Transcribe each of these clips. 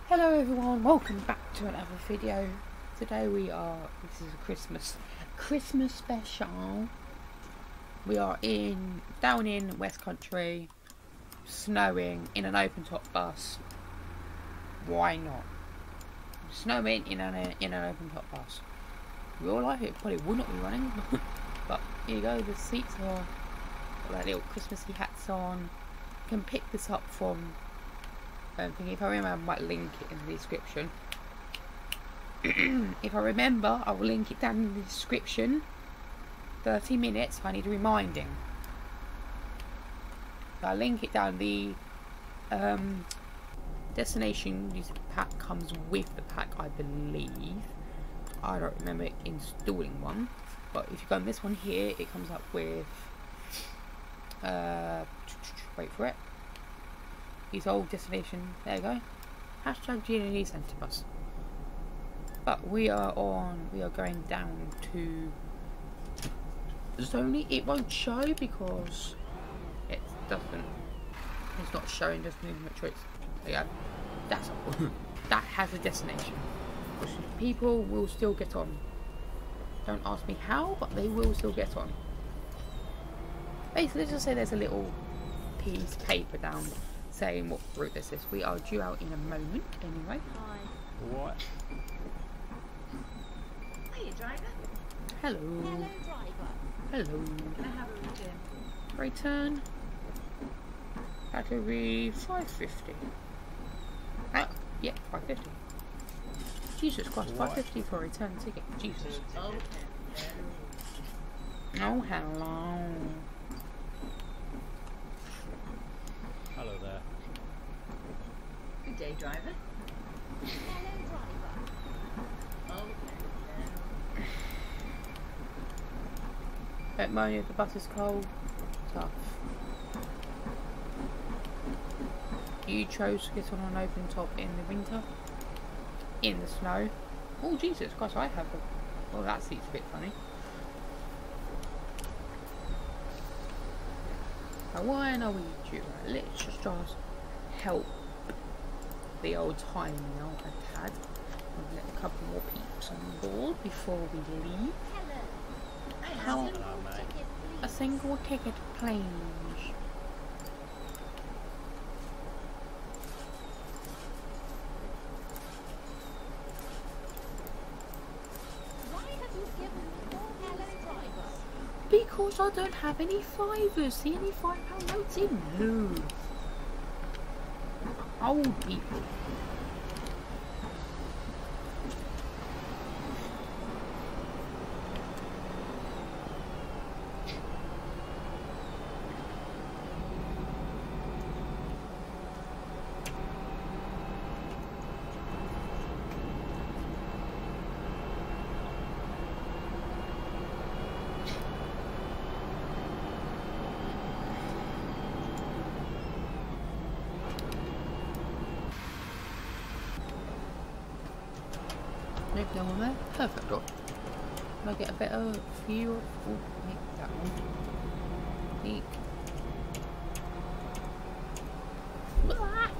Hello everyone, welcome back to another video. Today this is a Christmas special. We are down in West Country, snowing in an open top bus. Why not? Snowing in an open top bus. Real life it probably would not be running, but here you go, the seats are got their little Christmassy hats on. You can pick this up from if I remember, I might link it in the description. If I remember, I will link it down in the description. 30 minutes, I need reminding. So I'll link it down. The destination pack comes with the pack, I believe. I don't remember installing one. But if you go on this one here, it comes up with... wait for it. His old destination, there you go. Hashtag GND Centre Bus. But we are going down to Zoney. It won't show because it's not showing, just movement choice. There you go. That's that has a destination. People will still get on. Don't ask me how, but they will still get on. Basically, let's just say there's a little piece of paper down saying what route this is. We are due out in a moment anyway. Hi. What? Hiya, driver. Hello. Hello, driver. Hello. Can I have a return? Return. Battery 550. Ah, yeah, 550. Jesus Christ, What? 550 for a return ticket. Jesus. Okay. Oh, hello. Hello there. Good day, driver. Hello, driver. Okay. Don't mind if the bus is cold. Tough. You chose to get on an open top in the winter. In the snow. Oh, Jesus Christ, I have a... Oh, that seat's a bit funny. Now, why are we due? Right, let's just help the old time now a tad. We'll let a couple more peeps on board before we leave. Hello. Hello, mate. A single ticket, please. Why have you given me more hello, driver? Because I don't have any fivers. See any £5 notes in? No. Old people. Nope, no one there. Perfect. Can I get a better view of... Oh, make that one. Eek. Ah!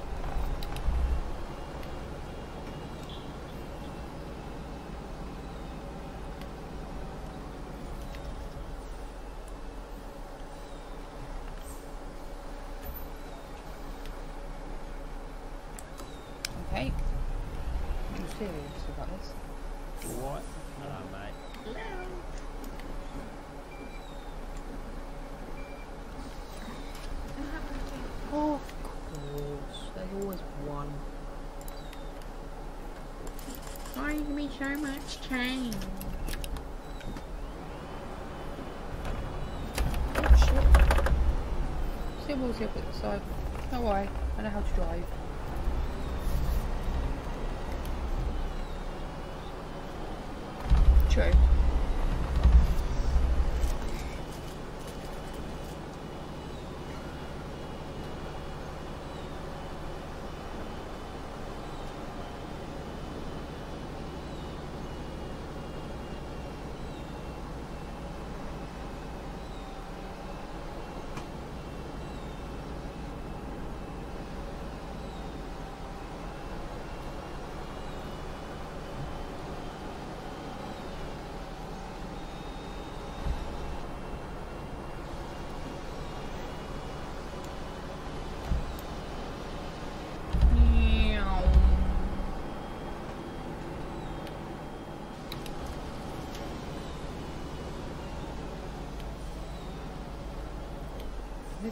Okay. I'm serious about this. What? Hello, mate. Hello. Can I have a return? Oh, of course. There's always one. Why give me so much change? Oh shit. Still will up at the side. Don't worry, I know how to drive. True.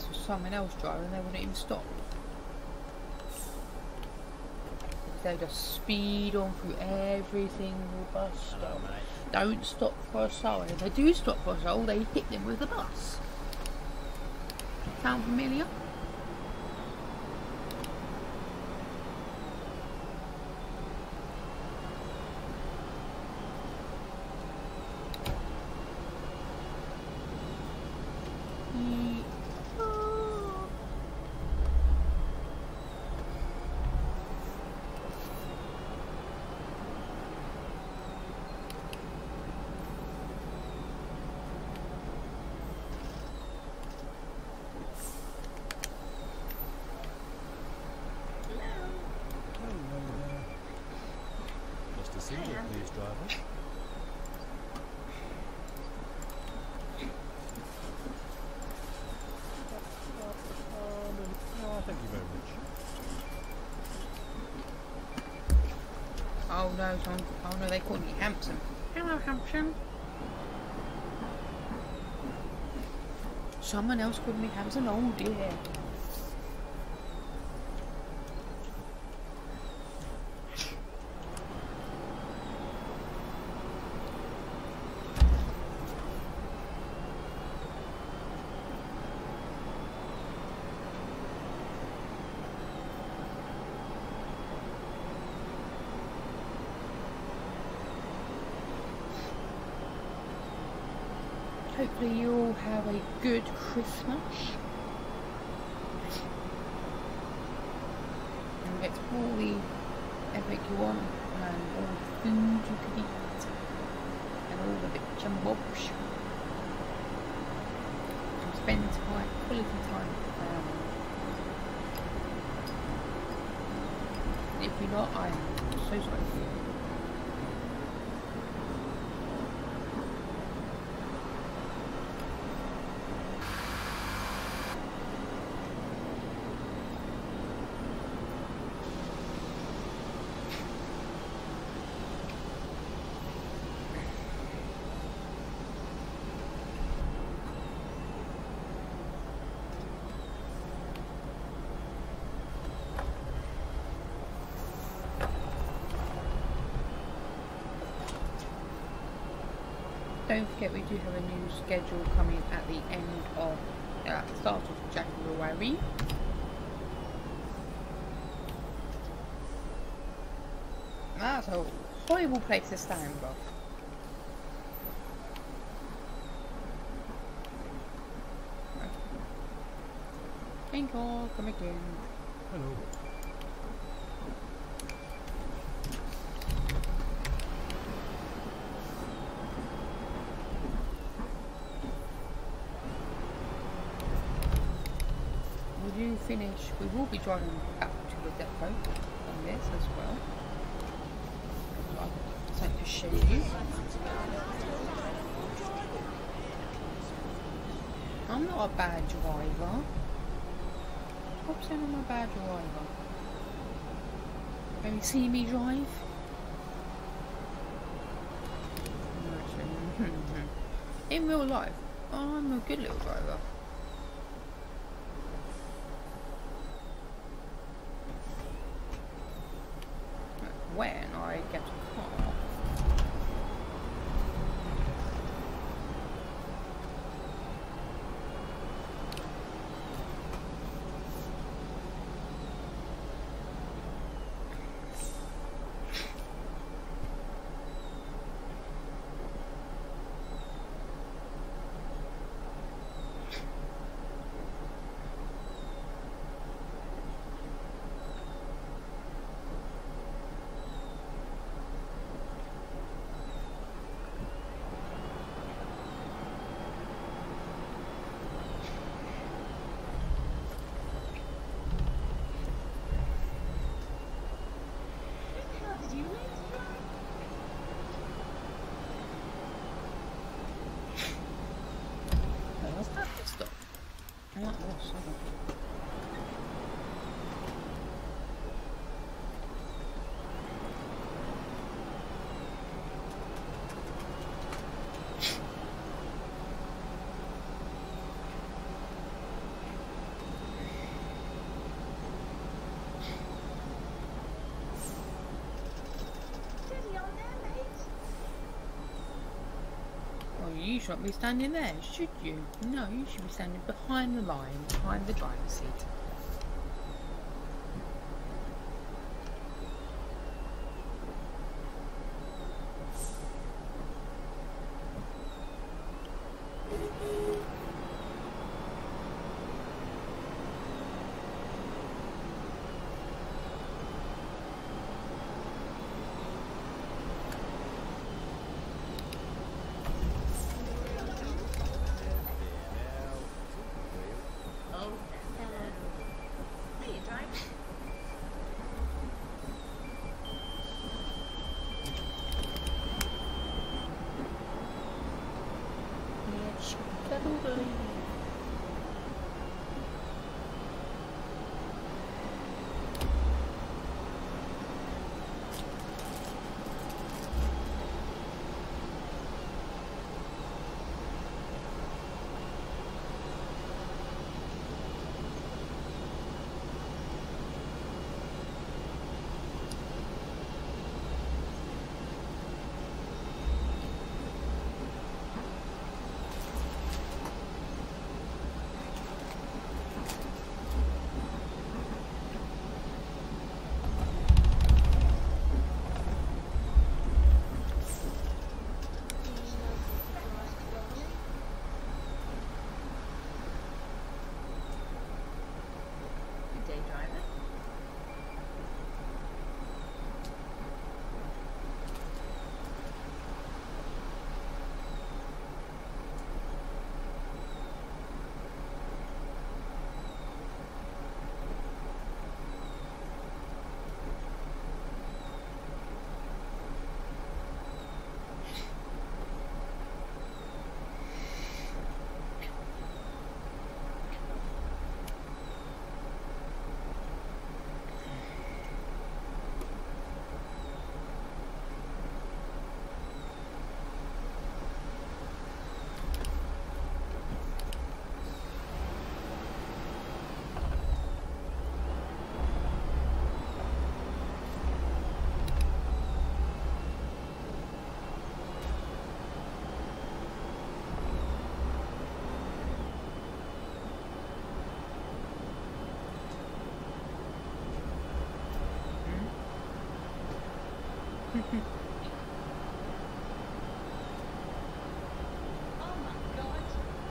to someone else driving, they wouldn't even stop. They just speed on through every single bus Hello, stop. mate. Don't stop for a soul. If they do stop for a soul, they hit them with the bus. Sound familiar? Just a single, please, driver. Oh, thank you very much. Oh no, John. Oh no, they call me Hampson. Hello, Hampson. Someone else called me Hampson. Oh dear. Hopefully you all have a good Christmas. And get all the everything you want and all the food you can eat and all the bits and bobs. And spend time, quality time with the family. And if you're not, I'm so sorry for you. Don't forget we do have a new schedule coming at the end of, start of January. That's a horrible place to stand, bro. Thank you, come again. Hello. We do finish, we will be driving back to the depot on this as well. I'd like to show you. I'm not a bad driver. Stop saying I'm a bad driver. Can you see me drive? In real life, I'm a good little driver. When I get a car. You should not be standing there, should you? No, you should be standing behind the line, behind the driver's seat. Oh my god.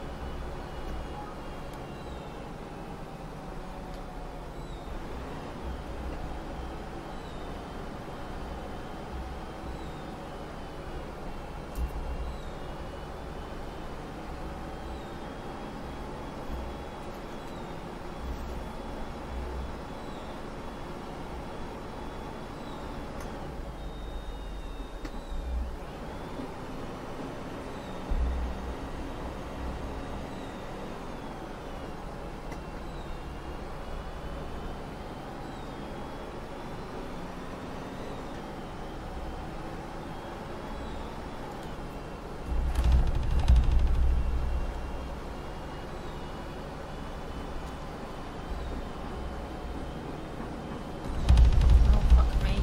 Oh, fuck me.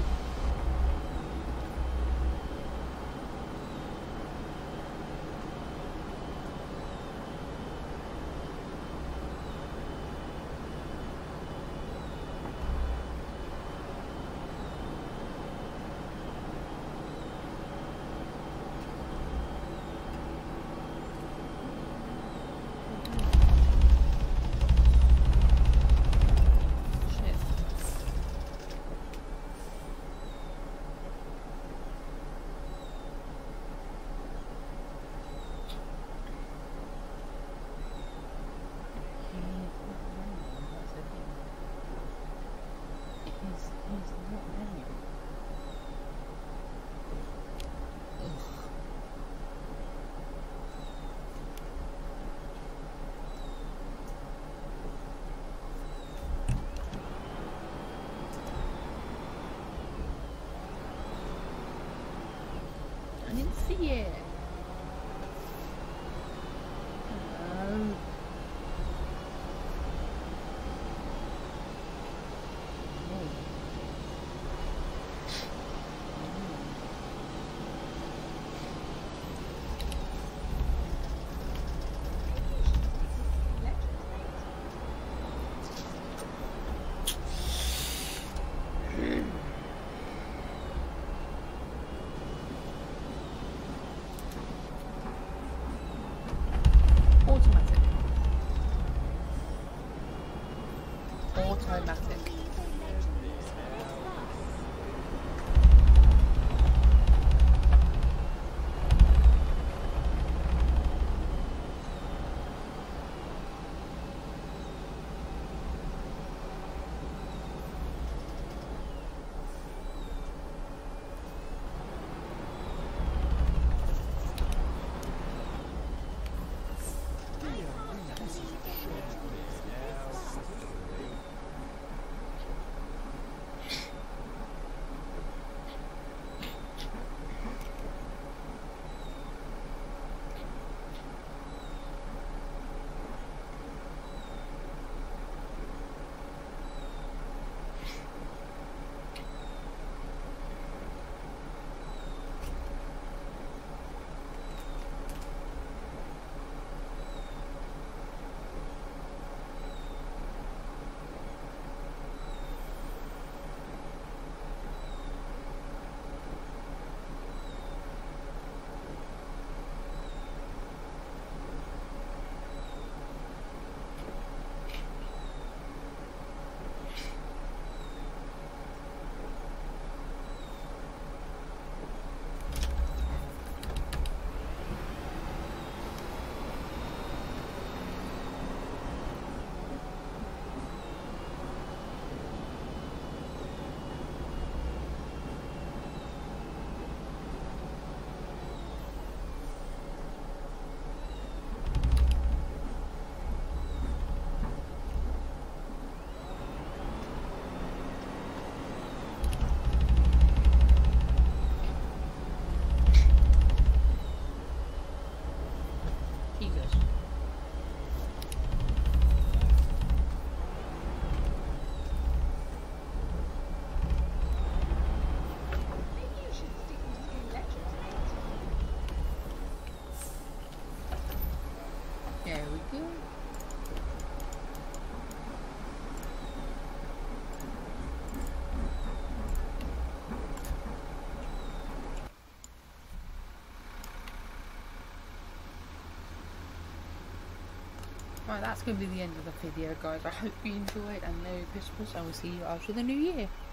Shit. He's not manual. Ugh. I didn't see it. Hello. you. Right, that's going to be the end of the video, guys. I hope you enjoyed, and Merry Christmas. I will see you after the New Year.